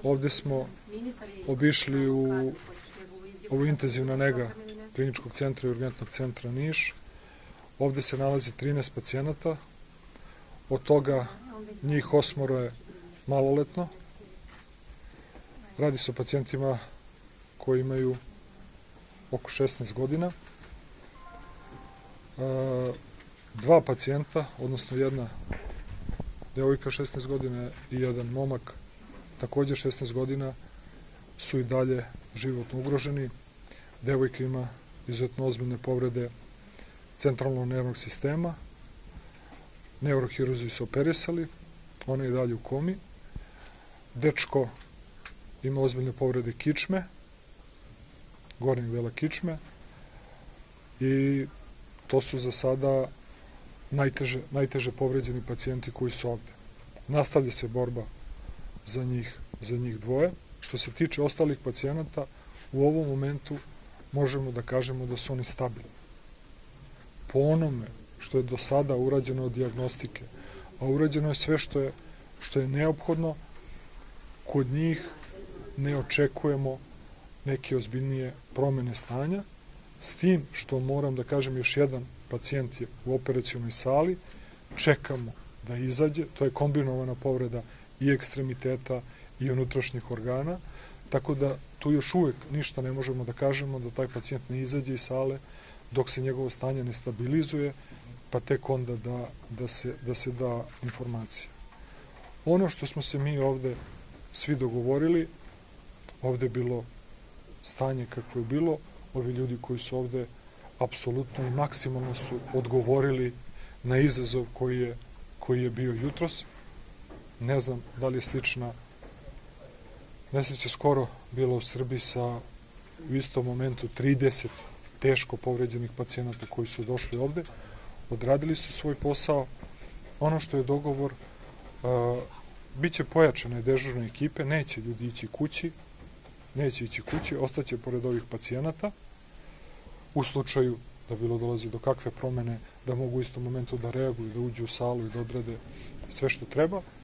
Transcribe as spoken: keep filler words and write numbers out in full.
Ovde smo obišli u ovu intenzivna nega kliničkog centra i urgentnog centra Niš. Ovde se nalazi trinaest pacijenata, od toga njih osmoro je maloletno. Radi se o pacijentima koji imaju oko šesnaest godina. Dva pacijenta, odnosno jedna devojka šesnaest godina i jedan momak, takođe šesnaest godina, su i dalje životno ugroženi. Devojka ima izuzetno ozbiljne povrede centralnog nervnog sistema. Neurohiruzi su operisali, ona je i dalje u komi. Dečko ima ozbiljne povrede kičme, gornjeg dela kičme, i to su za sada najteže, najteže povređeni pacijenti koji su ovde. Nastavlja se borba za njih, za njih dvoje. Što se tiče ostalih pacijenata, u ovom momentu možemo da kažemo da su oni stabilni. Po onome što je do sada urađeno od dijagnostike, a urađeno je sve što je, što je neophodno, kod njih ne očekujemo neke ozbiljnije promene stanja, s tim što moram da kažem, još jedan pacijent je u operacionoj sali, čekamo da izađe, to je kombinovana povreda i ekstremiteta i unutrašnjih organa, tako da tu još uvek ništa ne možemo da kažemo, da taj pacijent ne izađe iz sale dok se njegovo stanje ne stabilizuje, pa tek onda da, da, se, da se da informacija. Ono što smo se mi ovde svi dogovorili, ovde je bilo stanje kakvo je bilo, ovi ljudi koji su ovde apsolutno i maksimalno su odgovorili na izazov koji je, koji je bio jutros. Ne znam da li je slična nesreća skoro bila u Srbiji sa u istom momentu trideset teško povređenih pacijenata koji su došli ovde, odradili su svoj posao. Ono što je dogovor, uh, biće pojačane dežurne ekipe, neće ljudi ići kući, neće ići kući, ostaće pored ovih pacijenata, u slučaju da bilo dolazi do kakve promene, da mogu u istom momentu da reaguju, da uđu u salu i da odrade sve što treba.